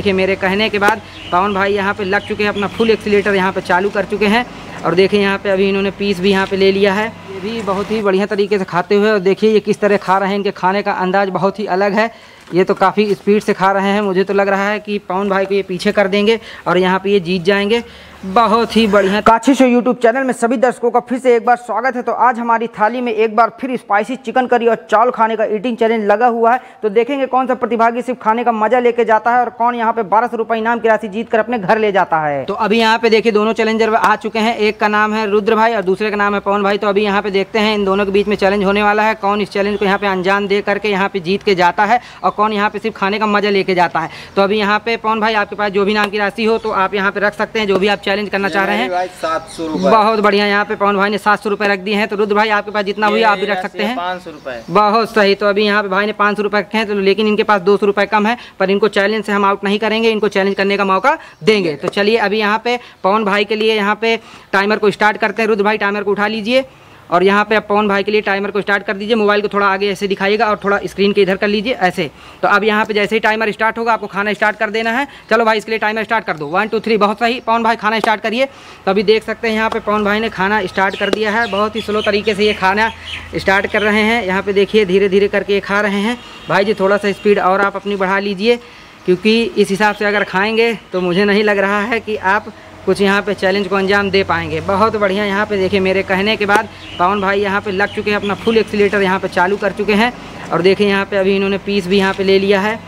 देखिए मेरे कहने के बाद पवन भाई यहाँ पे लग चुके हैं, अपना फुल एक्सीलेटर यहाँ पे चालू कर चुके हैं। और देखिए यहाँ पे अभी इन्होंने पीस भी यहाँ पे ले लिया है। ये भी बहुत ही बढ़िया तरीके से खाते हुए, और देखिए ये किस तरह खा रहे हैं। इनके खाने का अंदाज़ बहुत ही अलग है। ये तो काफ़ी स्पीड से खा रहे हैं। मुझे तो लग रहा है कि पवन भाई को ये पीछे कर देंगे और यहाँ पे ये जीत जाएंगे। बहुत ही बढ़िया। काछी शो यूट्यूब चैनल में सभी दर्शकों का फिर से एक बार स्वागत है। तो आज हमारी थाली में एक बार फिर स्पाइसी चिकन करी और चावल खाने का ईटिंग चैलेंज लगा हुआ है। तो देखेंगे कौन सा प्रतिभागी सिर्फ खाने का मजा लेके जाता है और कौन यहाँ पे 1200 रुपये इनाम की राशि जीत कर अपने घर ले जाता है। तो अभी यहाँ पे देखिए दोनों चैलेंजर आ चुके हैं। एक का नाम है रुद्र भाई और दूसरे का नाम है पवन भाई। तो अभी यहाँ पे देखते हैं इन दोनों के बीच में चैलेंज होने वाला है। कौन इस चैलेंज को यहाँ पे अंजाम दे करके यहाँ पे जीत के जाता है और कौन यहाँ पे सिर्फ खाने का मजा लेके जाता है। तो अभी यहाँ पे पवन भाई आपके पास जो भी नाम की राशि हो तो आप यहाँ पे रख सकते हैं, जो भी आप चैलेंज करना चाह रहे हैं। 700 रुपए। बहुत बढ़िया। यहाँ पे पवन भाई ने 700 रुपए रख दिए हैं। तो रुद्र भाई आपके पास जितना हुई आप भी रख सकते हैं। 500 रुपए। बहुत सही। तो अभी यहाँ पे भाई ने 500 रुपए रखे हैं, तो लेकिन इनके पास 200 रुपए कम है, पर इनको चैलेंज से हम आउट नहीं करेंगे, इनको चैलेंज करने का मौका देंगे। तो चलिए अभी यहाँ पे पवन भाई के लिए यहाँ पे टाइमर को स्टार्ट करते हैं। रुद्र भाई टाइमर को उठा लीजिए और यहाँ पे आप पवन भाई के लिए टाइमर को स्टार्ट कर दीजिए। मोबाइल को थोड़ा आगे ऐसे दिखाइएगा और थोड़ा स्क्रीन के इधर कर लीजिए ऐसे। तो अब यहाँ पे जैसे ही टाइमर स्टार्ट होगा आपको खाना स्टार्ट कर देना है। चलो भाई इसके लिए टाइमर स्टार्ट कर दो। 1 2 3। बहुत सही पवन भाई, खाना स्टार्ट करिए। तो अभी देख सकते हैं यहाँ पे पवन भाई ने खाना स्टार्ट कर दिया है। बहुत ही स्लो तरीके से ये खाना स्टार्ट कर रहे हैं। यहाँ पे देखिए धीरे धीरे करके ये खा रहे हैं। भाई जी थोड़ा सा स्पीड और आप अपनी बढ़ा लीजिए, क्योंकि इस हिसाब से अगर खाएँगे तो मुझे नहीं लग रहा है कि आप कुछ यहाँ पे चैलेंज को अंजाम दे पाएंगे। बहुत बढ़िया। यहाँ पे देखिए मेरे कहने के बाद पवन भाई यहाँ पे लग चुके हैं, अपना फुल एक्सीलेटर यहाँ पे चालू कर चुके हैं। और देखिए यहाँ पे अभी इन्होंने पीस भी यहाँ पे ले लिया है।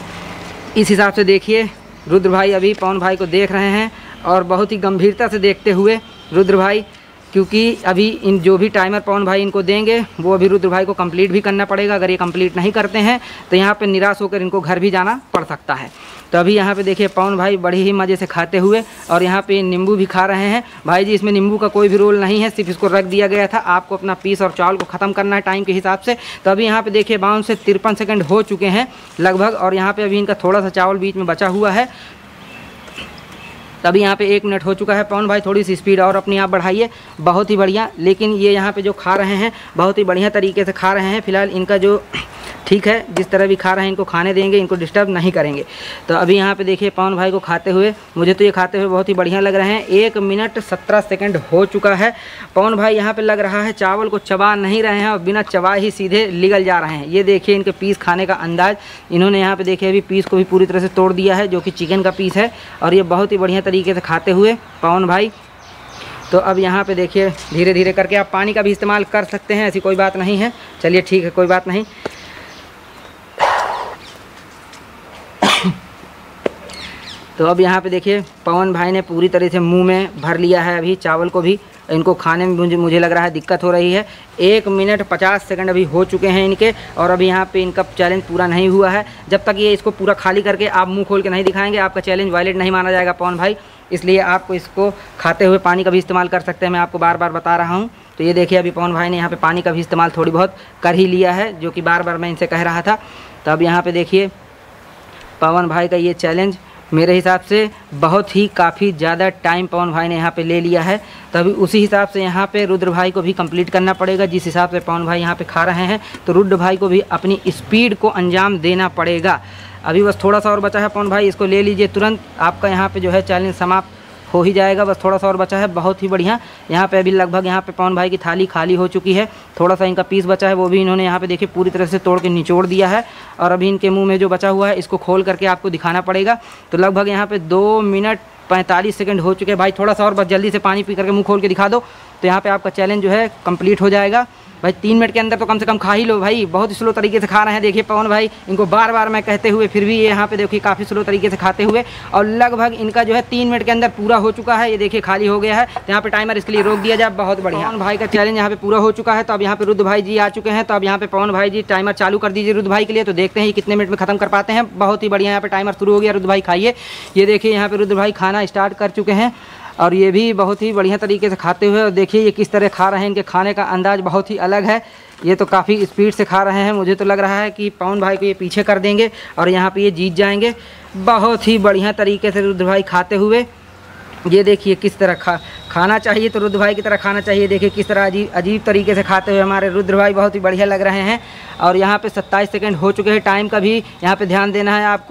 इस हिसाब से देखिए रुद्र भाई अभी पवन भाई को देख रहे हैं और बहुत ही गंभीरता से देखते हुए रुद्र भाई, क्योंकि अभी इन जो भी टाइमर पवन भाई इनको देंगे वो अभी रुद्र भाई को कंप्लीट भी करना पड़ेगा। अगर ये कंप्लीट नहीं करते हैं तो यहाँ पे निराश होकर इनको घर भी जाना पड़ सकता है। तो अभी यहाँ पे देखिए पवन भाई बड़ी ही मज़े से खाते हुए, और यहाँ पे नींबू भी खा रहे हैं। भाई जी इसमें नींबू का कोई भी रोल नहीं है, सिर्फ इसको रख दिया गया था। आपको अपना पीस और चावल को ख़त्म करना है टाइम के हिसाब से। तो अभी यहाँ पे देखिए 52 से 53 सेकंड हो चुके हैं लगभग, और यहाँ पे अभी इनका थोड़ा सा चावल बीच में बचा हुआ है। तभी यहाँ पे 1 मिनट हो चुका है। पवन भाई थोड़ी सी स्पीड और अपनी आप बढ़ाइए। बहुत ही बढ़िया। लेकिन ये यहाँ पे जो खा रहे हैं बहुत ही बढ़िया तरीके से खा रहे हैं। फिलहाल इनका जो ठीक है, जिस तरह भी खा रहे हैं इनको खाने देंगे, इनको डिस्टर्ब नहीं करेंगे। तो अभी यहाँ पे देखिए पवन भाई को खाते हुए, मुझे तो ये खाते हुए बहुत ही बढ़िया लग रहे हैं। 1 मिनट 17 सेकंड हो चुका है। पवन भाई यहाँ पे लग रहा है चावल को चबा नहीं रहे हैं और बिना चबा ही सीधे निगल जा रहे हैं। ये देखिए इनके पीस खाने का अंदाज़। इन्होंने यहाँ पे देखिए अभी पीस को भी पूरी तरह से तोड़ दिया है, जो कि चिकन का पीस है। और ये बहुत ही बढ़िया तरीके से खाते हुए पवन भाई। तो अब यहाँ पे देखिए धीरे धीरे करके आप पानी का भी इस्तेमाल कर सकते हैं, ऐसी कोई बात नहीं है। चलिए ठीक है, कोई बात नहीं। तो अब यहाँ पे देखिए पवन भाई ने पूरी तरह से मुंह में भर लिया है अभी चावल को भी। इनको खाने में मुझे लग रहा है दिक्कत हो रही है। 1 मिनट 50 सेकंड अभी हो चुके हैं इनके, और अभी यहाँ पे इनका चैलेंज पूरा नहीं हुआ है। जब तक ये इसको पूरा खाली करके आप मुंह खोल के नहीं दिखाएंगे आपका चैलेंज वायलेट नहीं माना जाएगा पवन भाई। इसलिए आपको इसको खाते हुए पानी का भी इस्तेमाल कर सकते हैं, मैं आपको बार बार बता रहा हूँ। तो ये देखिए अभी पवन भाई ने यहाँ पर पानी का भी इस्तेमाल थोड़ी बहुत कर ही लिया है, जो कि बार बार मैं इनसे कह रहा था। तो अब यहाँ पर देखिए पवन भाई का ये चैलेंज मेरे हिसाब से बहुत ही काफ़ी ज़्यादा टाइम पवन भाई ने यहाँ पे ले लिया है। तभी उसी हिसाब से यहाँ पे रुद्र भाई को भी कंप्लीट करना पड़ेगा। जिस हिसाब से पवन भाई यहाँ पे खा रहे हैं तो रुद्र भाई को भी अपनी स्पीड को अंजाम देना पड़ेगा। अभी बस थोड़ा सा और बचा है पवन भाई, इसको ले लीजिए तुरंत, आपका यहाँ पे जो है चैलेंज समाप्त हो ही जाएगा। बस थोड़ा सा और बचा है। बहुत ही बढ़िया। यहाँ पे अभी लगभग यहाँ पे पवन भाई की थाली खाली हो चुकी है। थोड़ा सा इनका पीस बचा है, वो भी इन्होंने यहाँ पे देखिए पूरी तरह से तोड़ के निचोड़ दिया है। और अभी इनके मुंह में जो बचा हुआ है इसको खोल करके आपको दिखाना पड़ेगा। तो लगभग यहाँ पे 2 मिनट 45 सेकंड हो चुके हैं। भाई थोड़ा सा और बस जल्दी से पानी पी करके मुँह खोल के दिखा दो, तो यहाँ पर आपका चैलेंज जो है कम्प्लीट हो जाएगा। भाई 3 मिनट के अंदर तो कम से कम खा ही लो भाई। बहुत ही स्लो तरीके से खा रहे हैं। देखिए पवन भाई, इनको बार बार मैं कहते हुए फिर भी ये यहाँ पे देखिए काफ़ी स्लो तरीके से खाते हुए, और लगभग इनका जो है 3 मिनट के अंदर पूरा हो चुका है। ये देखिए खाली हो गया है। तो यहाँ पे टाइमर इसके लिए रोक दिया जाए। बहुत बढ़िया। पवन भाई का चैलेंज यहाँ पे पूरा हो चुका है। तो अब यहाँ पे रुद्र भाई जी आ चुके हैं। तो अब यहाँ पे पवन भाई जी टाइमर चालू कर दीजिए रुद्र भाई के लिए। तो देखते हैं कितने मिनट में खत्म कर पाते हैं। बहुत ही बढ़िया। यहाँ पे टाइमर शुरू हो गया। रुद्र भाई खाइए। ये देखिए यहाँ पे रुद्र भाई खाना स्टार्ट कर चुके हैं, और ये भी बहुत ही बढ़िया तरीके से खाते हुए। और देखिए ये किस तरह खा रहे हैं। इनके खाने का अंदाज़ बहुत ही अलग है। ये तो काफ़ी स्पीड से खा रहे हैं। मुझे तो लग रहा है कि पवन भाई को ये पीछे कर देंगे और यहाँ पे ये जीत जाएंगे। बहुत ही बढ़िया तरीके से रुद्र भाई खाते हुए। ये देखिए किस तरह खाना चाहिए तो रुद्र भाई की तरह खाना चाहिए। देखिए किस तरह अजीब तरीके से खाते हुए हमारे रुद्र भाई बहुत ही बढ़िया लग रहे हैं। और यहाँ पे 27 सेकंड हो चुके हैं। टाइम का भी यहाँ पे ध्यान देना है आपको।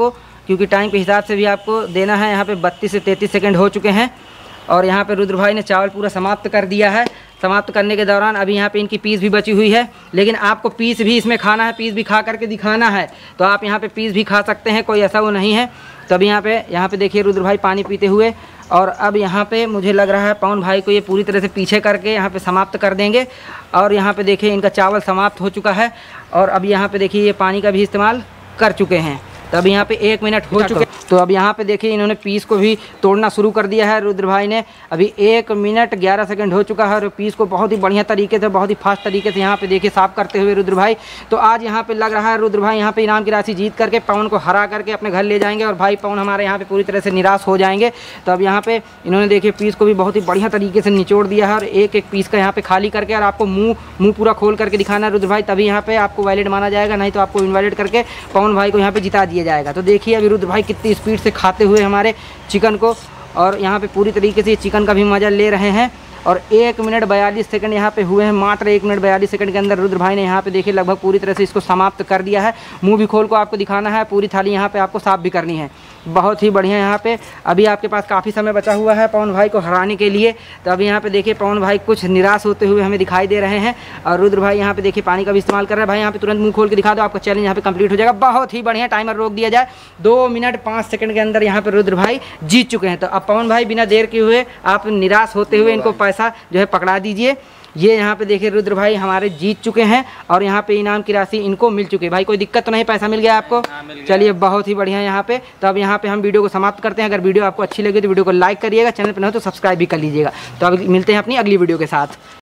क्योंकि टाइम के हिसाब से भी आपको देना है। यहाँ पे 32 से 33 सेकंड हो चुके हैं और यहाँ पे रुद्र भाई ने चावल पूरा समाप्त कर दिया है। समाप्त करने के दौरान अभी यहाँ पे इनकी पीस भी बची हुई है, लेकिन आपको पीस भी इसमें खाना है, पीस भी खा करके दिखाना है। तो आप यहाँ पे पीस भी खा सकते हैं, कोई ऐसा वो नहीं है। तभी यहाँ पे देखिए रुद्र भाई पानी पीते हुए, और अब यहाँ पे मुझे लग रहा है पवन भाई को ये पूरी तरह से पीछे करके यहाँ पे समाप्त कर देंगे। और यहाँ पे देखिए इनका चावल समाप्त हो चुका है और अब यहाँ पे देखिए ये पानी का भी इस्तेमाल कर चुके हैं। तो अब यहाँ पे 1 मिनट हो चुके, तो अब यहाँ पे देखिए इन्होंने पीस को भी तोड़ना शुरू कर दिया है रुद्र भाई ने। अभी 1 मिनट 11 सेकंड हो चुका है और पीस को बहुत ही बढ़िया तरीके से, बहुत ही फास्ट तरीके से यहाँ पे देखिए साफ करते हुए रुद्र भाई। तो आज यहाँ पे लग रहा है रुद्र भाई यहाँ पे इनाम की राशि जीत करके पवन को हरा करके अपने घर ले जाएंगे और भाई पवन हमारे यहाँ पे पूरी तरह से निराश हो जाएंगे। तो अब यहाँ पे इन्होंने देखिए पीस को भी बहुत ही बढ़िया तरीके से निचोड़ दिया है और एक एक पीस का यहाँ पे खाली करके और आपको मुँह पूरा खोल करके दिखाना है रुद्र भाई, तभी यहाँ पे आपको वैलिड माना जाएगा, नहीं तो आपको इनवैलिड करके पवन भाई को यहाँ पे जिता दिया जाएगा। तो देखिए अभी रुद्र भाई कितनी स्पीड से खाते हुए हमारे चिकन को, और यहाँ पे पूरी तरीके से चिकन का भी मज़ा ले रहे हैं। और 1 मिनट 42 सेकंड यहाँ पे हुए हैं, मात्र 1 मिनट 42 सेकंड के अंदर रुद्र भाई ने यहाँ पे देखिए लगभग पूरी तरह से इसको समाप्त कर दिया है। मुंह भी खोल को आपको दिखाना है, पूरी थाली यहाँ पे आपको साफ भी करनी है। बहुत ही बढ़िया यहाँ पे अभी आपके पास काफ़ी समय बचा हुआ है पवन भाई को हराने के लिए। तो अभी यहाँ पे देखिए पवन भाई कुछ निराश होते हुए हमें दिखाई दे रहे हैं और रुद्र भाई यहाँ पे देखिए पानी का भी इस्तेमाल कर रहे हैं। भाई यहाँ पे तुरंत मुंह खोल के दिखा दो, आपका चैलेंज यहाँ पे कंप्लीट हो जाएगा। बहुत ही बढ़िया, टाइमर रोक दिया जाए। 2 मिनट 5 सेकंड के अंदर यहाँ पे रुद्र भाई जीत चुके हैं। तो अब पवन भाई बिना देर के हुए आप निराश होते हुए इनको पैसा जो है पकड़ा दीजिए। ये यहाँ पे देखिए रुद्र भाई हमारे जीत चुके हैं और यहाँ पे इनाम की राशि इनको मिल चुकी है। भाई कोई दिक्कत तो नहीं, पैसा मिल गया आपको? चलिए बहुत ही बढ़िया यहाँ पे। तो अब यहाँ पे हम वीडियो को समाप्त करते हैं। अगर वीडियो आपको अच्छी लगी तो वीडियो को लाइक करिएगा, चैनल पर न हो तो सब्सक्राइब भी कर लीजिएगा। तो अब मिलते हैं अपनी अगली वीडियो के साथ।